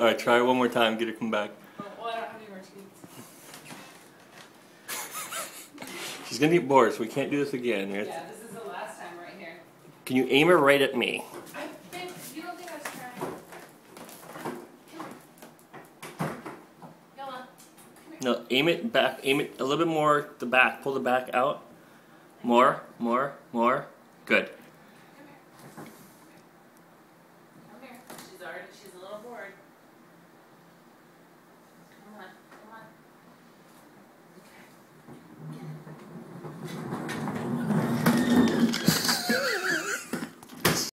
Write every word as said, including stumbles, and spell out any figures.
Alright, try it one more time. Get her come back. Oh, well, I don't have any more cheats. She's gonna get bored, so we can't do this again. Yeah, this is the last time right here. Can you aim her right at me? I think, you don't think I was trying? Yola, come here. No, aim it back. Aim it a little bit more. The back. Pull the back out. More, more, more. Good.